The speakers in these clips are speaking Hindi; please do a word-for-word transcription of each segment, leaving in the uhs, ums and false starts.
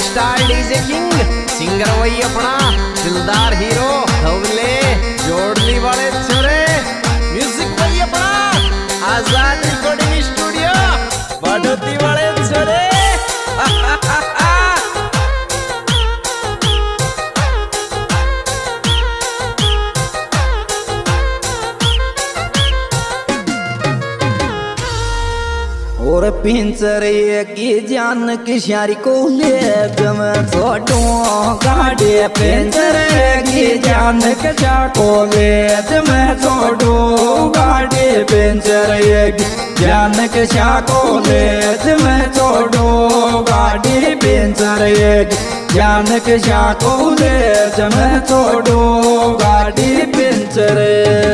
स्टार डीजे किंग सिंगर वही अपना दिलदार हीरो धवले जोड़ली वाले छोरे म्यूजिक वही अपना आजाद रिकॉर्डिंग स्टूडियो बड़ोती वाले छोरे और पिंजरे की जान की शारी को ले तुम छोटो गाड़ी पिंजरे की जान के को ले तुम छोटो गाड़ी पिंजरे की जान के को ले तुम छोटो गाड़ी पिंजरे की जान के को ले तुम छोटो गाड़ी पिंजरे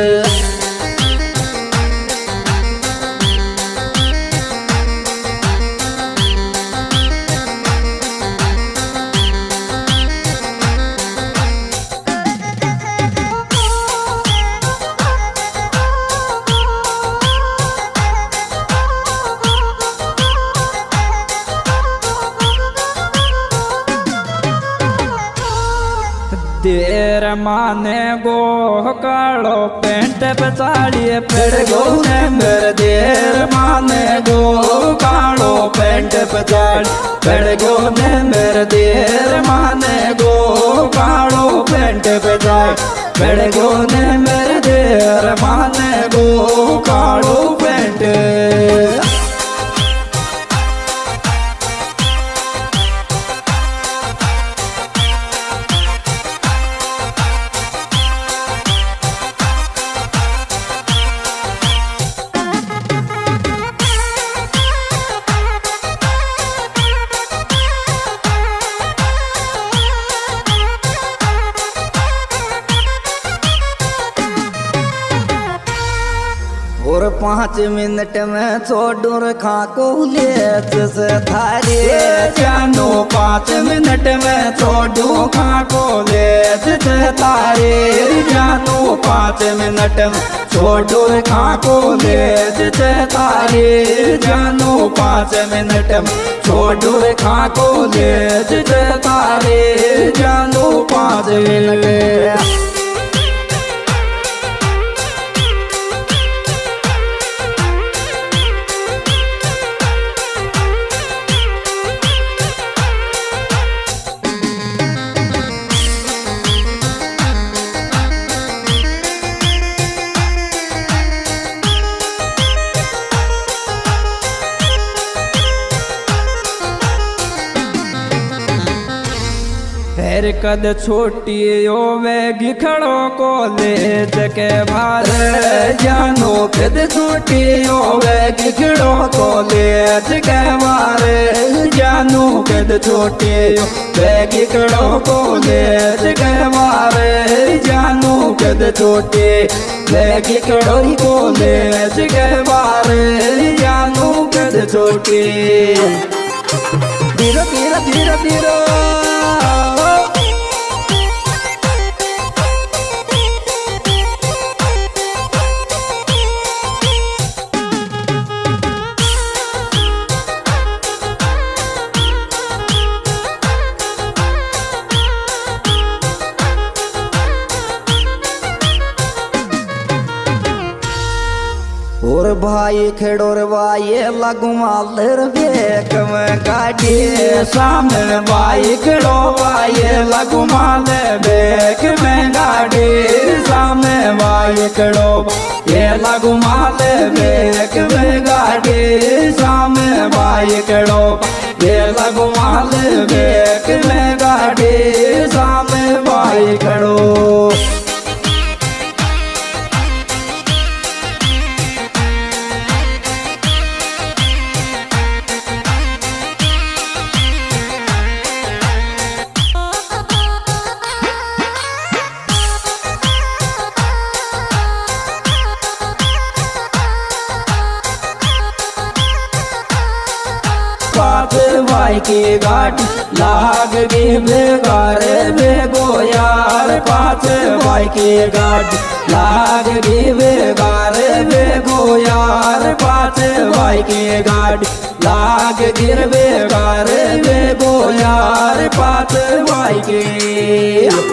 देर माने गो कालो पेंट पचाड़िए पेड़ गो मेरे देर माने गो कालो पेंट पचाड़ पेड़ गो मेरे देर माने गो कालो पेंट पचाड़ पेड़ गो मेरे देर माने गो कालो पेंट और पाँच मिनट में छोड़ो खा को ले से थारे जानो पाँच मिनट में छोड़ो खा को ले से थारे जानो पाँच मिनट में छोड़ो खा को ले से थारे जानो पाँच मिनट में छोड़ो खा को ले से थारे जानो पाँच मिनट फिर कद छोटी वे खड़ो को ले के भार जानो कद छोटी वे खड़ो को ले के भार जानो कद छोटी वे खड़ो को ले के भार जानो कद छोटी वे खड़ो को ले के भार जानो कद छोटी धीरे धीरे धीरे धीरे और भाई खेड़ोर भाई लगू मालर बेक में गाड़ी सामने भाई खेड़ो भाई लगू माल बेक में गाड़ी सामने भाई खेड़ो ये लगू माल बेक में गाड़ी सामने भाई खेड़ो ये लगू माल बेक में गाड़ी सामने भाई खेड़ो भाई की गाड़ी लाग गई बेगारे बेगो यार पाँच भाई की गाड़ी लाग गई बेगारे बेगो यार पाँच भाई की गाड़ी लाग गिर बेगारे बेगो यार पात भाई के।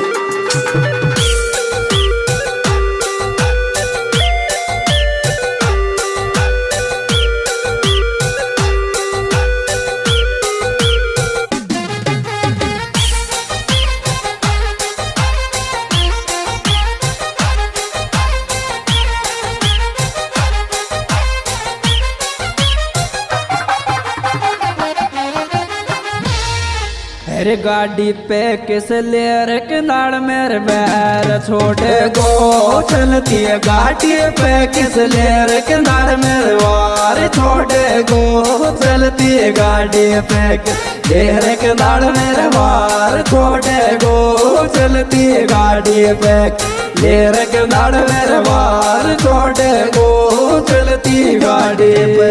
अरे गाड़ी पे किस लेर किनार मेरे बैर छोटे गो चलती है गाड़ी पे किस लेर किनार मेरे वार छोटे गो चलती है गाड़ी पे लेर किनार मेरे वार छोटे गो चलती है गाड़ी पे लेर किनार मेरे वार छोटे गो चलती गाड़ी पे।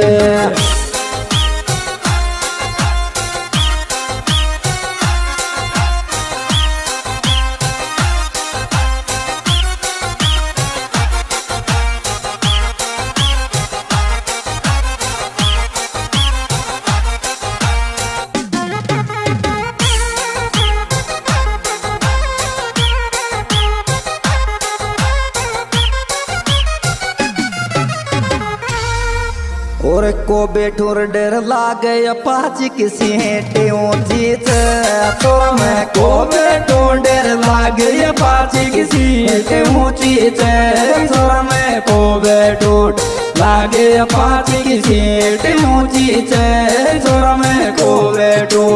और को बेठोर डर लागे पाँच किसी ऊंची तो मैं को बेठो डर लागे पाँच किसी ऊंची सोर में को बेठो लागे पाँच किसी ऊंची सोर में को बेठो।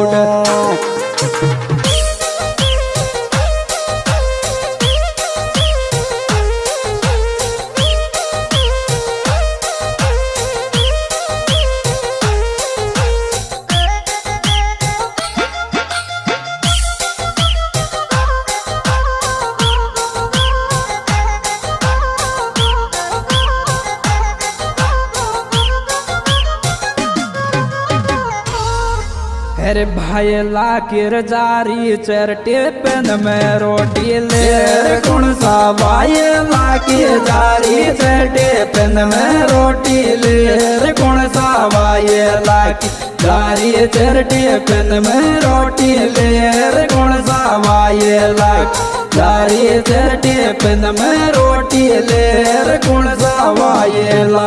अरे भाई लाकिर जारी चरटे पेन में रोटी ले कौन सा भाई लाकिर जारी चरटे पेन में रोटी ले कौन सा भाई लाकिर जारी चरटे पेन में रोटी ले कौन सा भाई लाकिर जारी चरटे पेन में रोटी ले कौन सा भाई ला।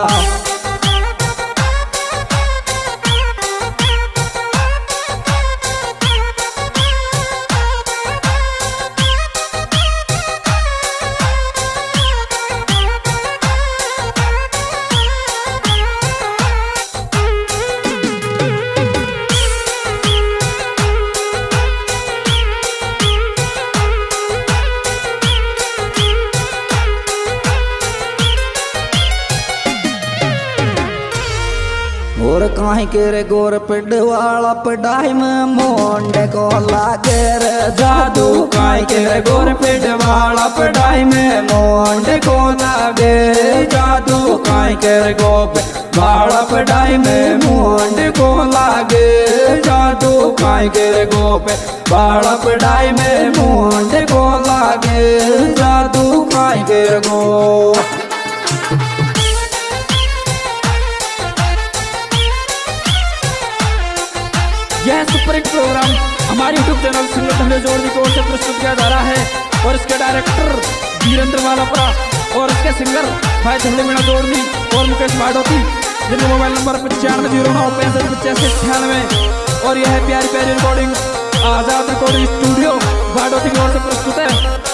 और काहे के रे गोर पिंड वाला पढ़ाई में मोंडे को लागे रे जादू काहे के रे गोर पिंड वाला पढ़ाई में मोंडे को लागे जादू काहे के रे गोप वाला पढ़ाई में मोंडे को लागे जादू काहे के रे गोप वाला पढ़ाई में मोंडे को लागे जादू काहे के रे गो। यह सुपर हिट प्रोग्राम हमारे यूट्यूब चैनल सिंगर धमले जोड़नी की ओर से प्रस्तुत किया जा रहा है और इसके डायरेक्टर वीरेंद्र वालापुरा और इसके सिंगर भाई धमले मीणा जोड़नी और मुकेश भाडोती जिनका मोबाइल नंबर पचानवे जीरो नौ पैंसठ पचासी अठानवे और यह प्यारी प्यारी recording Azad recording studio Bhadoti की ओर से प्रस्तुत है।